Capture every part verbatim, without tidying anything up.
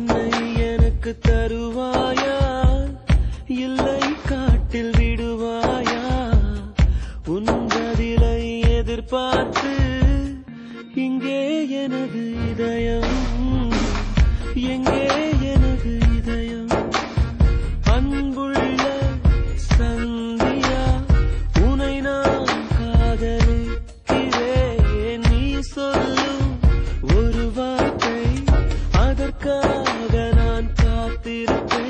என்னை எனக்கு தருவாயா, இல்லை காட்டில் விடுவாயா? உன் பதிலை எதிர்பார்த்து இங்கே எனது இதயம், எங்கே எனது இதயம்? அன்புள்ள சந்தியா, உனை நான் காதலிக்கிறேன். நீ சொல்லும் ஒரு வார்த்தை, அதற்காக நான் காத்திருப்பேன்.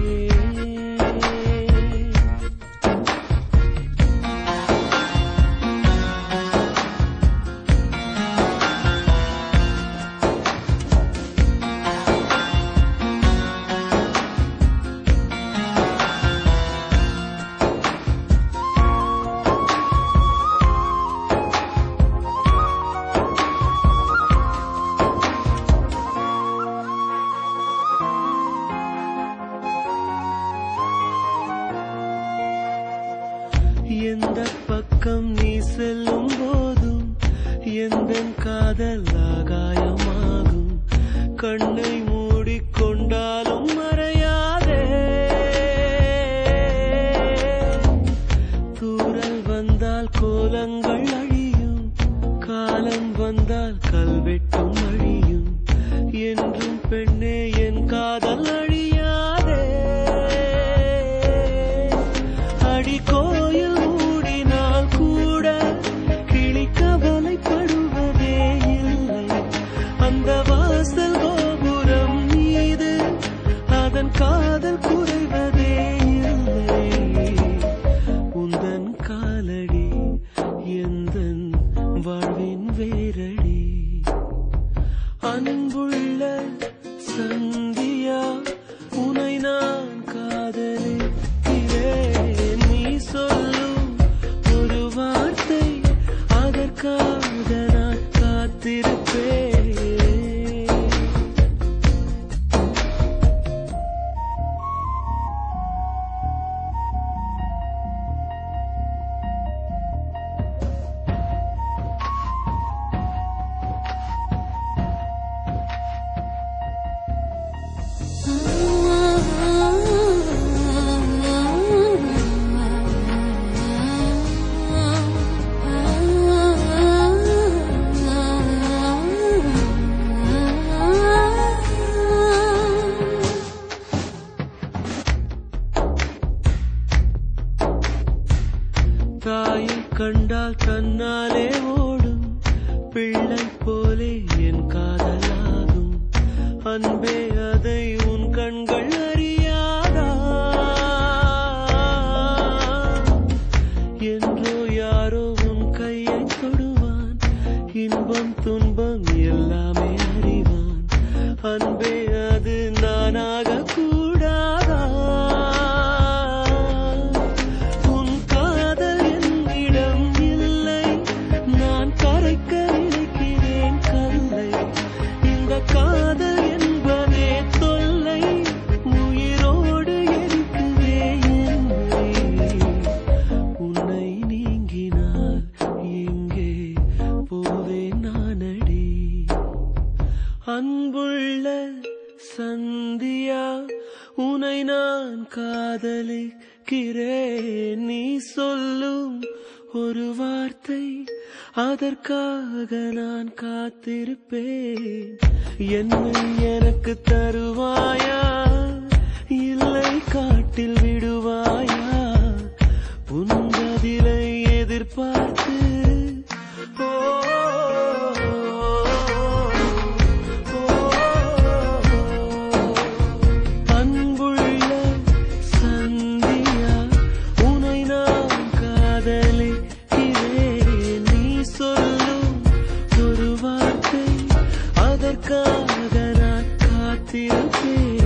எந்த பக்கம் நீ செல்லும் போதும் எந்தன் காதல் ஆகாயமாகும். கண்ணை மூடிக்கொண்டாலும் மறையாதே. தூறல் வந்தால் கோலங்கள் அழியும், காலம் வந்தால் கல்வெட்டும் அழியும். என்றும் பெண்ணே என் காதல் அழியாதே. அடி கோயில் மூடினால் கூட கிளி கவலைப்படுவதே இல்லை. அந்த வாசல் கோபுரம் மீது அதன் காதல் குறைவதே இல்லை. உந்தன் காலடி எந்தன் வாழ்வின் வேரடி. அன்புள்ள சந்தியா, உனை நான் காதலிக்கிறேன். நீ சொல்லும் ஒரு வார்த்தை, அதற்காக நான் காத்திருப்பேன். தாயை கண்டால் தன்னாலே ஓடும் பிள்ளை போலே என் காதலாகும். அன்பே அதை உன் கண்கள் அறியாதா? என்றோ யாரோ உன் கையை தொடுவான், இன்பம் துன்பம் எல்லாமே அறிவான். அன்பே அது நானாக கூடாதா? காதல் என்பதே தொல்லை, உயிரோடு எரிக்குதே என்னை. உன்னை நீங்கினால் எங்கே போவேன் நானடி? அன்புள்ள சந்தியா, உனை நான் காதலிக்கிறேன். நீ சொல்லும் ஒரு வார்த்தை, அதற்காக நான் காத்திருப்பேன். என்னை எனக்கு தருவாயா, இல்லை காட்டில் விடுவாயா? உன் பதிலை எதிர்பார்த்து ஓ அன்புள்ள சந்தியா, உனை நான் காதலிக்கிறேன். நீ சொல்லும் ஒரு வார்த்தை, அதற்காக நான் காத்திருப்பேன்.